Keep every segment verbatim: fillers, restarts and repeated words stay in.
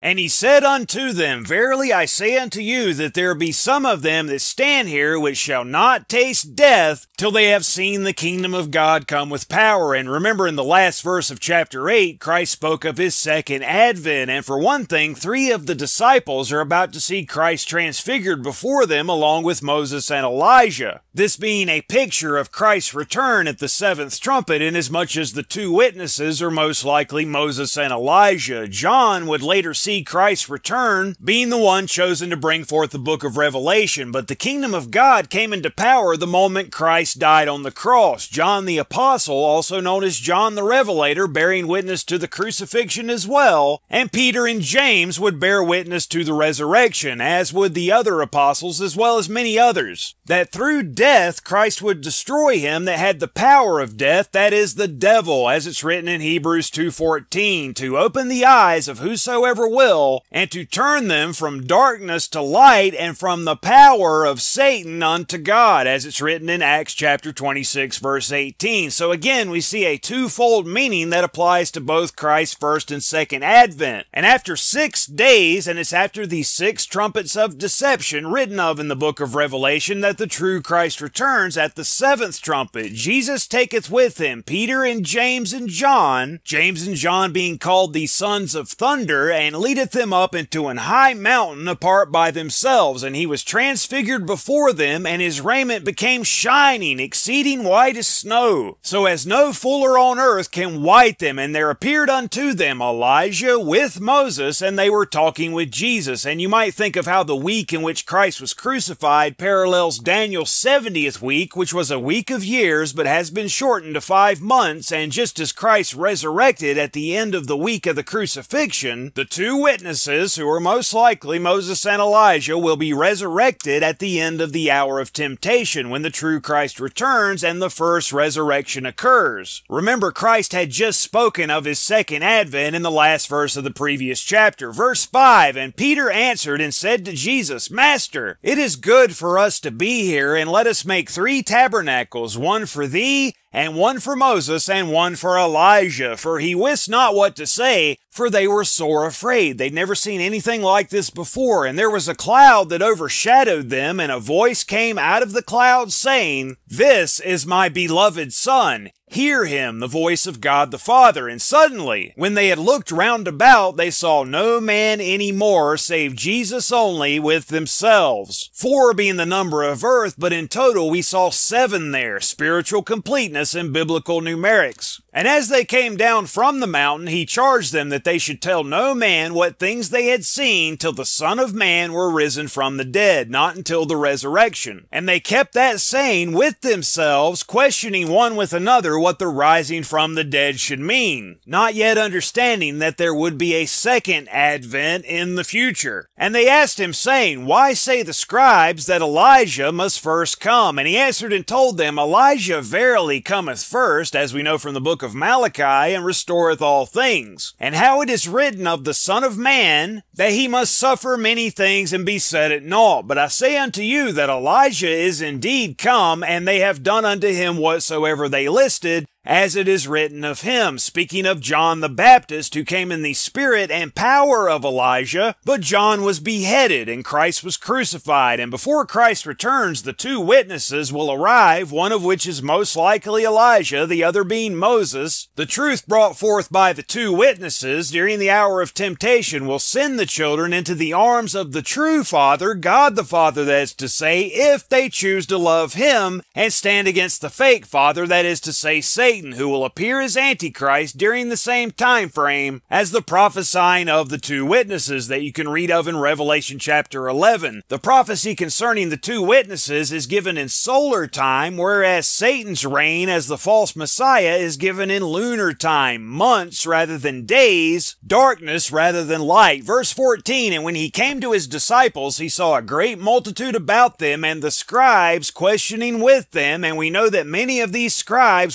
And he said unto them, Verily I say unto you, that there be some of them that stand here which shall not taste death till they have seen the kingdom of God come with power. And remember, in the last verse of chapter eight, Christ spoke of his second advent. And for one thing, three of the disciples are about to see Christ transfigured before them along with Moses and Elijah. This being a picture of Christ's return at the seventh trumpet, inasmuch as the two witnesses are most likely Moses and Elijah. John would later see Christ's return, being the one chosen to bring forth the book of Revelation, but the kingdom of God came into power the moment Christ died on the cross. John the Apostle, also known as John the Revelator, bearing witness to the crucifixion as well, and Peter and James would bear witness to the resurrection, as would the other apostles as well as many others. That through death Christ would destroy him that had the power of death, that is the devil, as it's written in Hebrews two fourteen, to open the eyes of whosoever will, and to turn them from darkness to light, and from the power of Satan unto God, as it's written in Acts chapter twenty-six verse eighteen. So again, we see a twofold meaning that applies to both Christ's first and second advent. And after six days, and it's after these six trumpets of deception written of in the book of Revelation, that the true Christ returns at the seventh trumpet. Jesus taketh with him Peter and James and John, James and John being called the sons of thunder, and leadeth them up into an high mountain apart by themselves. And he was transfigured before them, and his raiment became shining, exceeding white as snow, so as no fuller on earth can white them. And there appeared unto them Elijah with Moses, and they were talking with Jesus. And you might think of how the week in which Christ was crucified parallels Daniel's seventieth week, which was a week of years, but has been shortened to five months. And just as Christ resurrected at the end of the week of the crucifixion, the two witnesses, who are most likely Moses and Elijah, will be resurrected at the end of the hour of temptation, when the true Christ returns and the first resurrection occurs. Remember, Christ had just spoken of his second advent in the last verse of the previous chapter. Verse five, And Peter answered and said to Jesus, Master, it is good for us to be here, and let us make three tabernacles, one for thee, and one for Moses, and one for Elijah. For he wist not what to say, for they were sore afraid. They'd never seen anything like this before. And there was a cloud that overshadowed them, and a voice came out of the cloud, saying, This is my beloved Son. Hear him, the voice of God the Father. And suddenly, when they had looked round about, they saw no man any more, save Jesus only with themselves. Four being the number of earth, but in total we saw seven there, spiritual completeness in biblical numerics. And as they came down from the mountain, he charged them that they should tell no man what things they had seen till the Son of Man were risen from the dead, not until the resurrection. And they kept that saying with themselves, questioning one with another what the rising from the dead should mean, not yet understanding that there would be a second advent in the future. And they asked him, saying, Why say the scribes that Elijah must first come? And he answered and told them, Elijah verily cometh first, as we know from the book of Malachi, and restoreth all things. And how it is written of the Son of Man, that he must suffer many things and be set at naught. But I say unto you that Elijah is indeed come, and they have done unto him whatsoever they listed, as it is written of him, speaking of John the Baptist, who came in the spirit and power of Elijah, but John was beheaded, and Christ was crucified. And before Christ returns, the two witnesses will arrive, one of which is most likely Elijah, the other being Moses. The truth brought forth by the two witnesses during the hour of temptation will send the children into the arms of the true Father, God the Father, that is to say, if they choose to love him, and stand against the fake father, that is to say, Satan, who will appear as Antichrist during the same time frame as the prophesying of the two witnesses that you can read of in Revelation chapter eleven. The prophecy concerning the two witnesses is given in solar time, whereas Satan's reign as the false Messiah is given in lunar time, months rather than days, darkness rather than light. Verse fourteen, And when he came to his disciples, he saw a great multitude about them, and the scribes questioning with them, and we know that many of these scribes were kin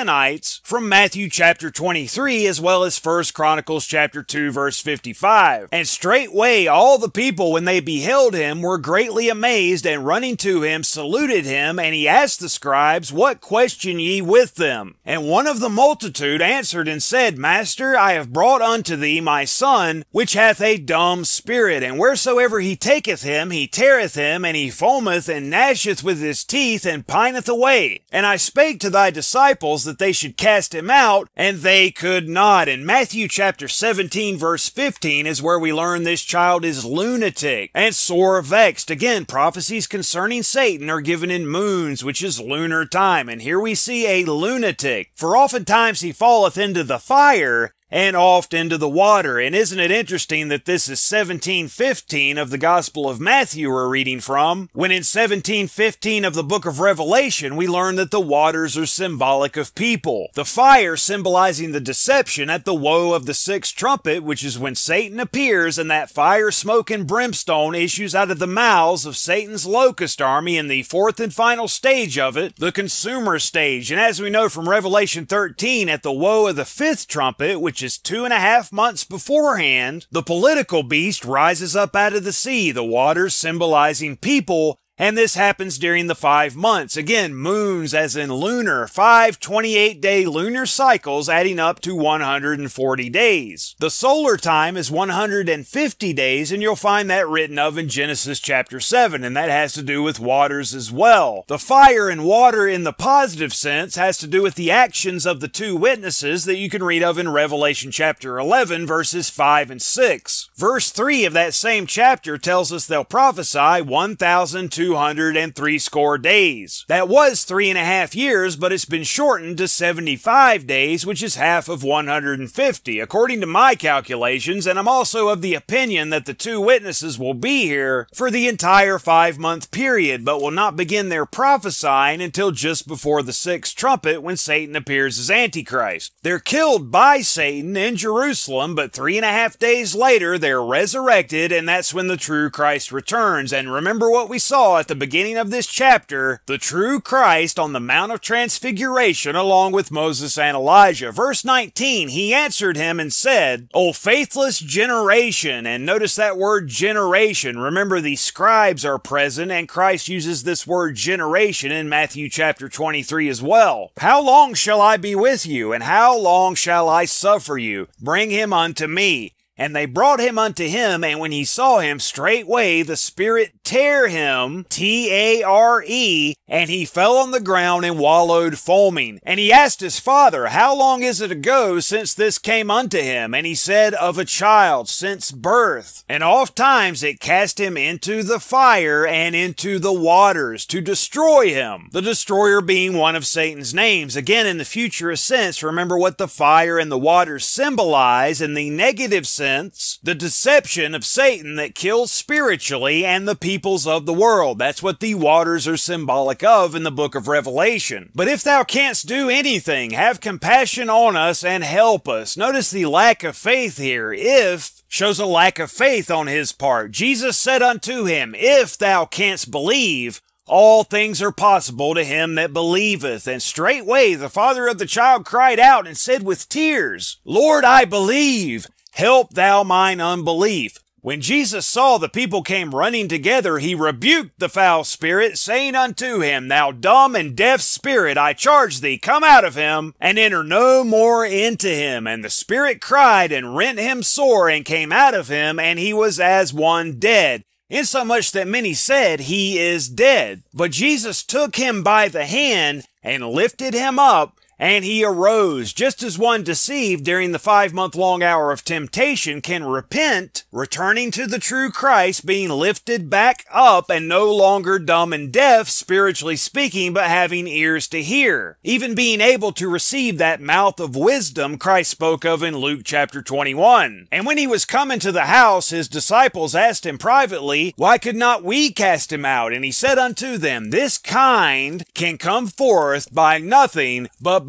Gibeonites from Matthew chapter twenty-three as well as First Chronicles chapter two verse fifty-five. And straightway all the people, when they beheld him, were greatly amazed, and running to him saluted him, and he asked the scribes, What question ye with them? And one of the multitude answered and said, Master, I have brought unto thee my son, which hath a dumb spirit, and wheresoever he taketh him, he teareth him, and he foameth and gnasheth with his teeth, and pineth away. And I spake to thy disciples that they should cast him out, and they could not. In Matthew chapter seventeen verse fifteen is where we learn this child is lunatic and sore vexed. Again, prophecies concerning Satan are given in moons, which is lunar time, and here we see a lunatic. For oftentimes he falleth into the fire, and oft into the water. And isn't it interesting that this is seventeen fifteen of the Gospel of Matthew we're reading from, when in seventeen fifteen of the book of Revelation we learn that the waters are symbolic of people. The fire symbolizing the deception at the woe of the sixth trumpet, which is when Satan appears and that fire, smoke, and brimstone issues out of the mouths of Satan's locust army in the fourth and final stage of it, the consumer stage. And as we know from Revelation thirteen, at the woe of the fifth trumpet, which is two and a half months beforehand, the political beast rises up out of the sea, the waters symbolizing people, and this happens during the five months. Again, moons as in lunar, five twenty-eight day lunar cycles adding up to one hundred forty days. The solar time is one hundred fifty days, and you'll find that written of in Genesis chapter seven, and that has to do with waters as well. The fire and water in the positive sense has to do with the actions of the two witnesses that you can read of in Revelation chapter eleven, verses five and six. Verse three of that same chapter tells us they'll prophesy one thousand two hundred and three score days. That was three and a half years, but it's been shortened to seventy-five days, which is half of one hundred fifty, according to my calculations, and I'm also of the opinion that the two witnesses will be here for the entire five-month period, but will not begin their prophesying until just before the sixth trumpet, when Satan appears as Antichrist. They're killed by Satan in Jerusalem, but three and a half days later, they're resurrected, and that's when the true Christ returns. And remember what we saw at the beginning of this chapter, the true Christ on the Mount of Transfiguration along with Moses and Elijah. Verse nineteen, he answered him and said, O faithless generation. And notice that word generation. Remember, the scribes are present, and Christ uses this word generation in Matthew chapter twenty-three as well. How long shall I be with you, and how long shall I suffer you? Bring him unto me. And they brought him unto him, and when he saw him, straightway the Spirit tare him, T A R E, and he fell on the ground and wallowed foaming. And he asked his father, How long is it ago since this came unto him? And he said, Of a child, since birth. And oft times it cast him into the fire and into the waters to destroy him. The destroyer being one of Satan's names. Again, in the futurist sense, remember what the fire and the waters symbolize. In the negative sense, the deception of Satan that kills spiritually and the peoples of the world. That's what the waters are symbolic of in the book of Revelation. But if thou canst do anything, have compassion on us and help us. Notice the lack of faith here. If shows a lack of faith on his part. Jesus said unto him, If thou canst believe, all things are possible to him that believeth. And straightway the father of the child cried out and said with tears, Lord, I believe. Help thou mine unbelief. When Jesus saw the people came running together, he rebuked the foul spirit, saying unto him, Thou dumb and deaf spirit, I charge thee, come out of him, and enter no more into him. And the spirit cried and rent him sore, and came out of him, and he was as one dead, insomuch that many said, He is dead. But Jesus took him by the hand, and lifted him up, and he arose, just as one deceived during the five-month-long hour of temptation can repent, returning to the true Christ, being lifted back up, and no longer dumb and deaf, spiritually speaking, but having ears to hear, even being able to receive that mouth of wisdom Christ spoke of in Luke chapter twenty-one. And when he was come into the house, his disciples asked him privately, Why could not we cast him out? And he said unto them, This kind can come forth by nothing but by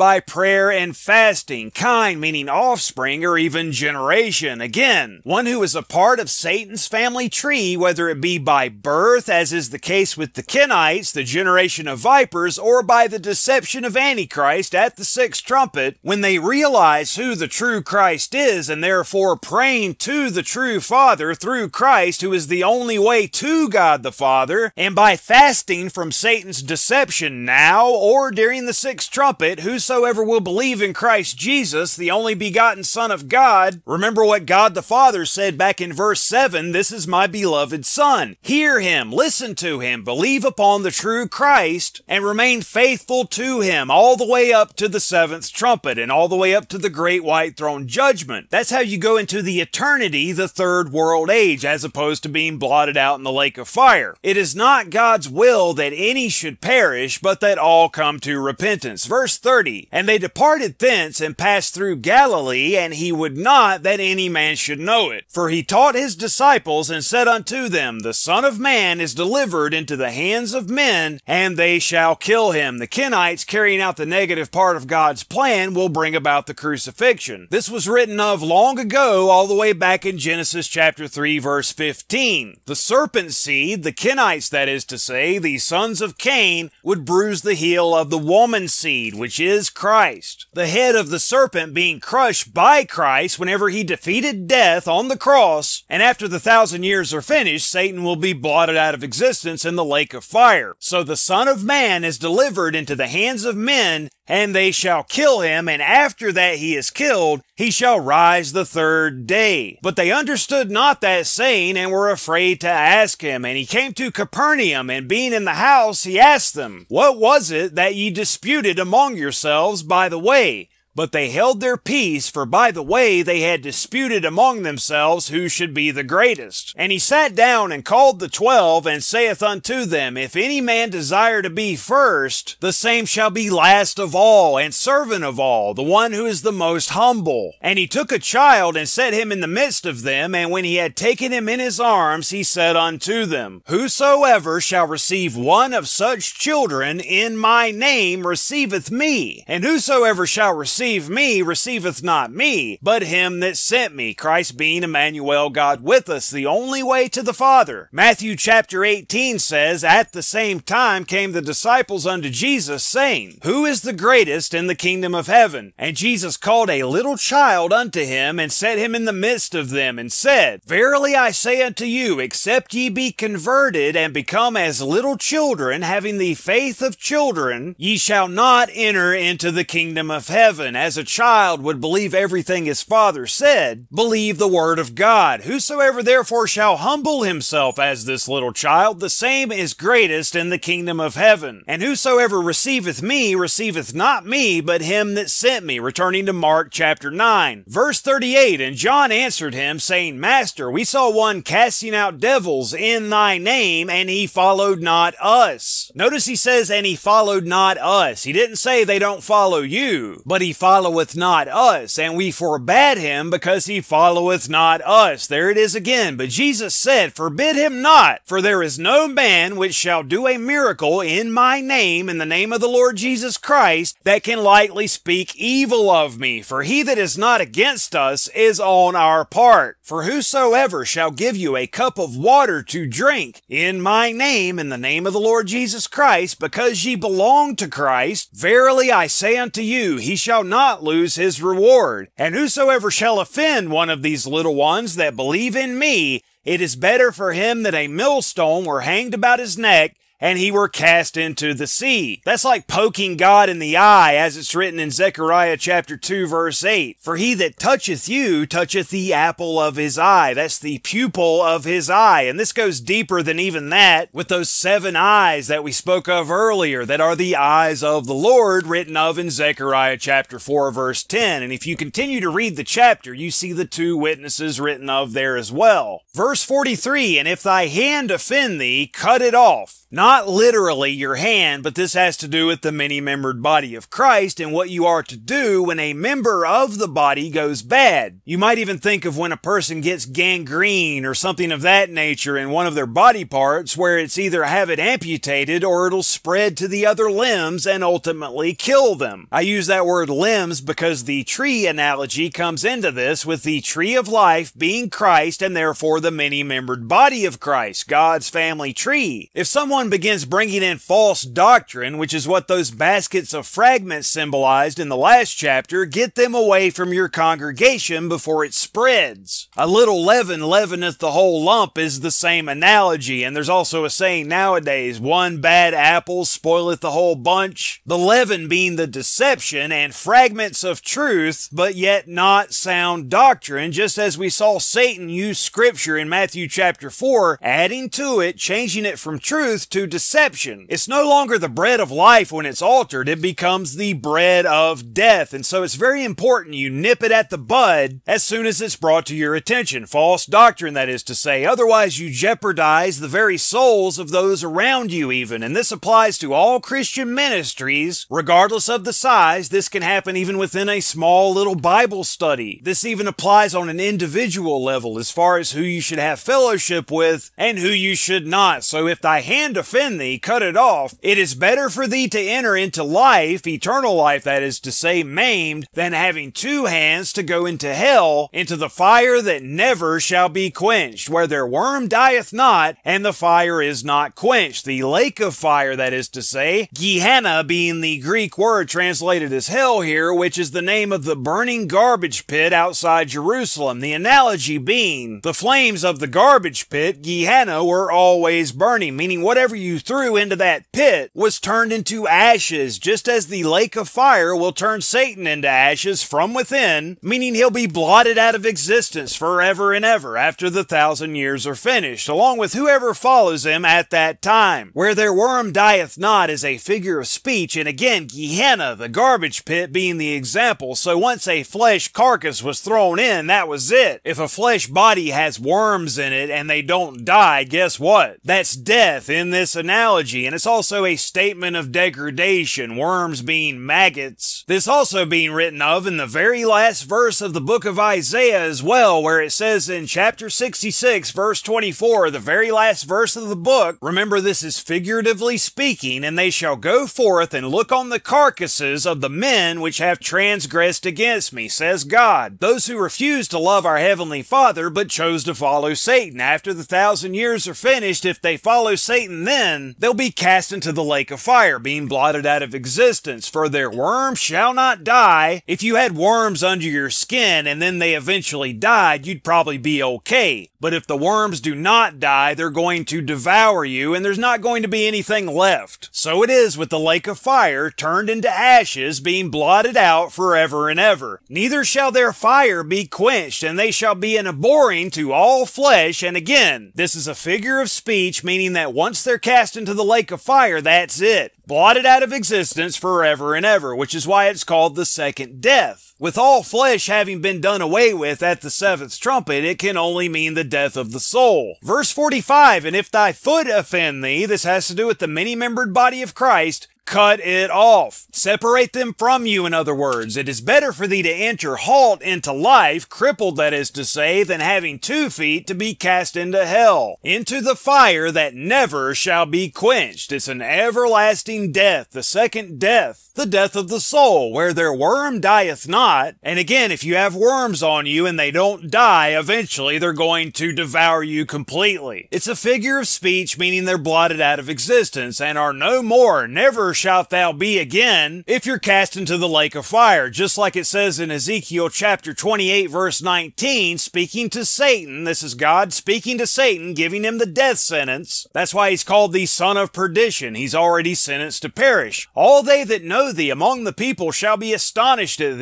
by prayer and fasting, kind meaning offspring or even generation. Again, one who is a part of Satan's family tree, whether it be by birth, as is the case with the Kenites, the generation of vipers, or by the deception of Antichrist at the sixth trumpet, when they realize who the true Christ is and therefore praying to the true Father through Christ, who is the only way to God the Father, and by fasting from Satan's deception now or during the sixth trumpet, whosoever will believe in Christ Jesus, the only begotten Son of God. Remember what God the Father said back in verse seven, "This is my beloved Son. Hear him, listen to him, believe upon the true Christ, and remain faithful to him all the way up to the seventh trumpet and all the way up to the great white throne judgment." That's how you go into the eternity, the third world age, as opposed to being blotted out in the lake of fire. It is not God's will that any should perish, but that all come to repentance. Verse thirty, "And they departed thence and passed through Galilee, and he would not that any man should know it. For he taught his disciples and said unto them, The Son of Man is delivered into the hands of men, and they shall kill him." The Kenites, carrying out the negative part of God's plan, will bring about the crucifixion. This was written of long ago, all the way back in Genesis chapter three, verse fifteen. The serpent seed, the Kenites that is to say, the sons of Cain, would bruise the heel of the woman seed, which is Christ. The head of the serpent being crushed by Christ whenever he defeated death on the cross, and after the thousand years are finished, Satan will be blotted out of existence in the lake of fire. So the Son of Man is delivered into the hands of men, and they shall kill him, and after that he is killed, he shall rise the third day. But they understood not that saying, and were afraid to ask him. And he came to Capernaum, and being in the house, he asked them, What was it that ye disputed among yourselves by the way? But they held their peace, for by the way they had disputed among themselves who should be the greatest. And he sat down and called the twelve, and saith unto them, If any man desire to be first, the same shall be last of all, and servant of all, the one who is the most humble. And he took a child, and set him in the midst of them, and when he had taken him in his arms, he said unto them, Whosoever shall receive one of such children in my name receiveth me, and whosoever shall receive me receiveth not me, but him that sent me. Christ being Emmanuel, God with us, the only way to the Father. Matthew chapter eighteen says, At the same time came the disciples unto Jesus, saying, Who is the greatest in the kingdom of heaven? And Jesus called a little child unto him, and set him in the midst of them, and said, Verily I say unto you, except ye be converted, and become as little children, having the faith of children, ye shall not enter into the kingdom of heaven. As a child would believe everything his father said, believe the word of God. Whosoever therefore shall humble himself as this little child, the same is greatest in the kingdom of heaven. And whosoever receiveth me receiveth not me, but him that sent me. Returning to Mark chapter nine. Verse thirty-eight, And John answered him, saying, Master, we saw one casting out devils in thy name, and he followed not us. Notice he says, and he followed not us. He didn't say they don't follow you, but he followeth not us, and we forbade him because he followeth not us. There it is again. But Jesus said, Forbid him not, for there is no man which shall do a miracle in my name, in the name of the Lord Jesus Christ, that can lightly speak evil of me. For he that is not against us is on our part. For whosoever shall give you a cup of water to drink in my name, in the name of the Lord Jesus Christ, because ye belong to Christ, verily I say unto you, he shall not lose his reward. And whosoever shall offend one of these little ones that believe in me, it is better for him that a millstone were hanged about his neck, and he were cast into the sea. That's like poking God in the eye, as it's written in Zechariah chapter two, verse eight. For he that toucheth you toucheth the apple of his eye. That's the pupil of his eye. And this goes deeper than even that, with those seven eyes that we spoke of earlier, that are the eyes of the Lord, written of in Zechariah chapter four, verse ten. And if you continue to read the chapter, you see the two witnesses written of there as well. Verse forty-three, And if thy hand offend thee, cut it off. Not Not literally your hand, but this has to do with the many-membered body of Christ and what you are to do when a member of the body goes bad. You might even think of when a person gets gangrene or something of that nature in one of their body parts, where it's either have it amputated or it'll spread to the other limbs and ultimately kill them. I use that word limbs because the tree analogy comes into this, with the tree of life being Christ and therefore the many-membered body of Christ, God's family tree. If someone begins bringing in false doctrine, which is what those baskets of fragments symbolized in the last chapter, get them away from your congregation before it spreads. A little leaven leaveneth the whole lump is the same analogy, and there's also a saying nowadays, one bad apple spoileth the whole bunch. The leaven being the deception and fragments of truth, but yet not sound doctrine, just as we saw Satan use scripture in Matthew chapter four, adding to it, changing it from truth to deception. It's no longer the bread of life when it's altered, it becomes the bread of death, and so it's very important you nip it at the bud as soon as it's brought to your attention. False doctrine, that is to say. Otherwise you jeopardize the very souls of those around you even, and this applies to all Christian ministries, regardless of the size. This can happen even within a small little Bible study. This even applies on an individual level as far as who you should have fellowship with and who you should not. So if thy hand offend thee, cut it off. It is better for thee to enter into life, eternal life that is to say, maimed, than having two hands to go into hell, into the fire that never shall be quenched, where their worm dieth not, and the fire is not quenched. The lake of fire, that is to say, Gehenna being the Greek word translated as hell here, which is the name of the burning garbage pit outside Jerusalem. The analogy being, the flames of the garbage pit, Gehenna, were always burning, meaning whatever you threw into that pit was turned into ashes, just as the lake of fire will turn Satan into ashes from within, meaning he'll be blotted out of existence forever and ever after the thousand years are finished, along with whoever follows him at that time. Where their worm dieth not is a figure of speech, and again, Gehenna, the garbage pit, being the example. So once a flesh carcass was thrown in, that was it. If a flesh body has worms in it and they don't die, guess what? That's death in this analogy, and it's also a statement of degradation, worms being maggots. This also being written of in the very last verse of the book of Isaiah as well, where it says in chapter sixty-six, verse twenty-four, the very last verse of the book, remember this is figuratively speaking, and they shall go forth and look on the carcasses of the men which have transgressed against me, says God. Those who refuse to love our Heavenly Father, but chose to follow Satan. After the thousand years are finished, if they follow Satan then, they'll be cast into the lake of fire, being blotted out of existence, for their worm shall not die. If you had worms under your skin and then they eventually died, you'd probably be okay. But if the worms do not die, they're going to devour you, and there's not going to be anything left. So it is with the lake of fire, turned into ashes, being blotted out forever and ever. Neither shall their fire be quenched, and they shall be an abhorring to all flesh. And again, this is a figure of speech, meaning that once they're cast into the lake of fire, that's it. Blotted out of existence forever and ever, which is why it's called the second death. With all flesh having been done away with at the seventh trumpet, it can only mean the death of the soul. Verse forty-five, and if thy foot offend thee, this has to do with the many-membered body of Christ, cut it off. Separate them from you, in other words. It is better for thee to enter halt into life, crippled that is to say, than having two feet to be cast into hell, into the fire that never shall be quenched. It's an everlasting death, the second death, the death of the soul, where their worm dieth not. And again, if you have worms on you and they don't die, eventually they're going to devour you completely. It's a figure of speech, meaning they're blotted out of existence and are no more, never shalt thou be again, if you're cast into the lake of fire, just like it says in Ezekiel chapter twenty-eight verse nineteen, speaking to Satan. This is God speaking to Satan, giving him the death sentence. That's why he's called the son of perdition. He's already sentenced to perish. All they that know thee among the people shall be astonished at thee,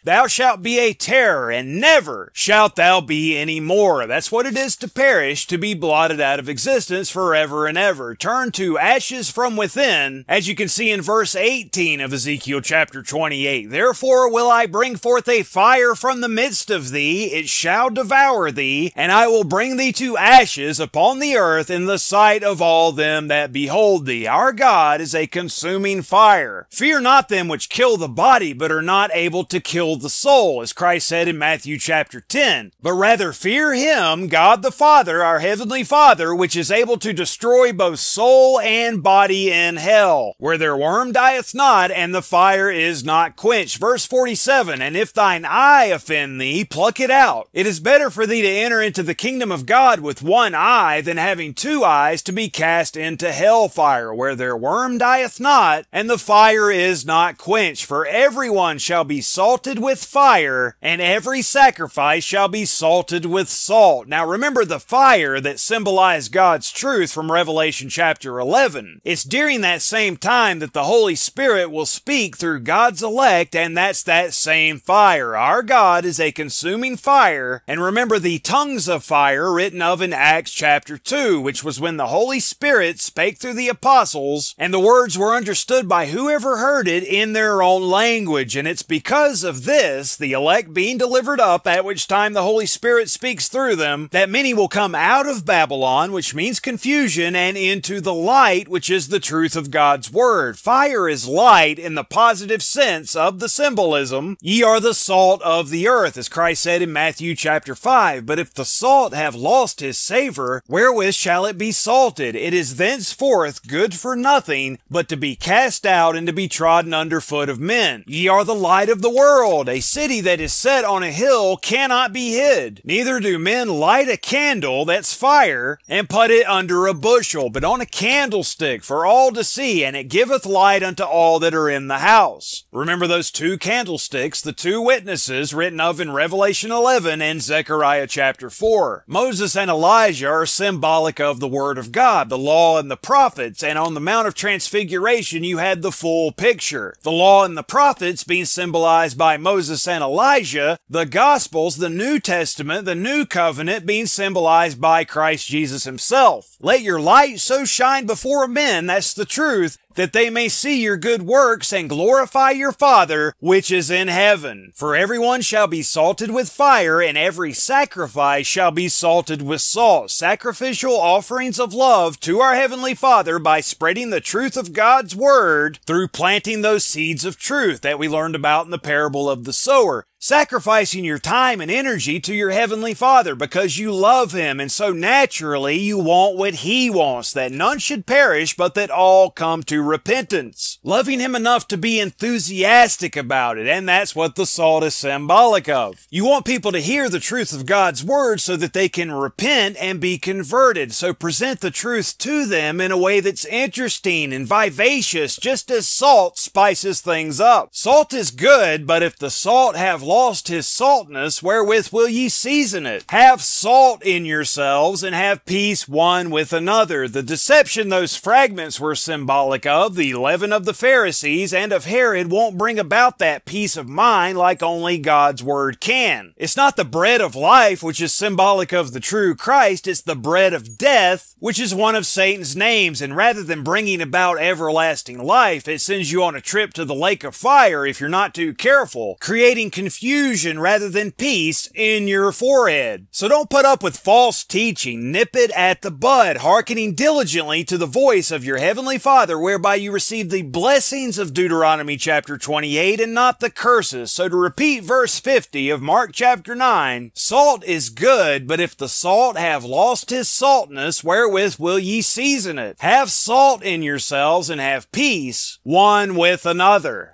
thou shalt be a terror, and never shalt thou be any more. That's what it is to perish, to be blotted out of existence forever and ever. Turn to Ashes from Within, as you can see in verse eighteen of Ezekiel chapter twenty-eight. Therefore will I bring forth a fire from the midst of thee, it shall devour thee, and I will bring thee to ashes upon the earth in the sight of all them that behold thee. Our God is a consuming fire. Fear not them which kill the body, but are not able to kill the soul, as Christ said in Matthew chapter ten. But rather fear him, God the Father, our heavenly Father, which is able to destroy both soul and body in hell, where their worm dieth not, and the fire is not quenched. Verse forty-seven, and if thine eye offend thee, pluck it out. It is better for thee to enter into the kingdom of God with one eye than having two eyes to be cast into hell fire, where their worm dieth not, and the fire is not quenched. For everyone shall be salted with fire, and every sacrifice shall be salted with salt. Now remember the fire that symbolized God's truth from Revelation chapter eleven. It's during that same time that the Holy Spirit will speak through God's elect, and that's that same fire. Our God is a consuming fire, and remember the tongues of fire written of in Acts chapter two, which was when the Holy Spirit spake through the apostles, and the words were understood by whoever heard it in their own language. And it's because of this, the elect being delivered up, at which time the Holy Spirit speaks through them, that many will come out of Babylon, which means confusion, and into the light, which is the truth of God's word. Fire is light in the positive sense of the symbolism. Ye are the salt of the earth, as Christ said in Matthew chapter five. But if the salt have lost his savor, wherewith shall it be salted? It is thenceforth good for nothing, but to be cast out and to be trodden under foot of men. Ye are the light of the world. A city that is set on a hill cannot be hid. Neither do men light a candle, that's fire, and put it under a bushel, but on a candlestick for all to see, and it giveth light unto all that are in the house. Remember those two candlesticks, the two witnesses written of in Revelation eleven and Zechariah chapter four. Moses and Elijah are symbolic of the Word of God, the law and the prophets, and on the Mount of Transfiguration you had the full picture. The law and the prophets being symbolized by Moses and Elijah, the Gospels, the New Testament, the New Covenant being symbolized by Christ Jesus himself. Let your light so shine before men, that's the truth, that they may see your good works and glorify your Father which is in heaven. For everyone shall be salted with fire, and every sacrifice shall be salted with salt. Sacrificial offerings of love to our Heavenly Father by spreading the truth of God's Word through planting those seeds of truth that we learned about in the parable of the sower. Sacrificing your time and energy to your Heavenly Father because you love Him, and so naturally you want what He wants, that none should perish but that all come to repentance. Loving Him enough to be enthusiastic about it, and that's what the salt is symbolic of. You want people to hear the truth of God's Word so that they can repent and be converted, so present the truth to them in a way that's interesting and vivacious, just as salt spices things up. Salt is good, but if the salt have lost his saltness, wherewith will ye season it? Have salt in yourselves, and have peace one with another. The deception those fragments were symbolic of, the leaven of the Pharisees and of Herod, won't bring about that peace of mind like only God's Word can. It's not the bread of life, which is symbolic of the true Christ, it's the bread of death, which is one of Satan's names, and rather than bringing about everlasting life, it sends you on a trip to the lake of fire if you're not too careful, creating confusion Confusion rather than peace in your forehead. So don't put up with false teaching. Nip it at the bud, hearkening diligently to the voice of your Heavenly Father, whereby you receive the blessings of Deuteronomy chapter twenty-eight and not the curses. So to repeat verse fifty of Mark chapter nine, salt is good, but if the salt have lost his saltness, wherewith will ye season it? Have salt in yourselves and have peace one with another.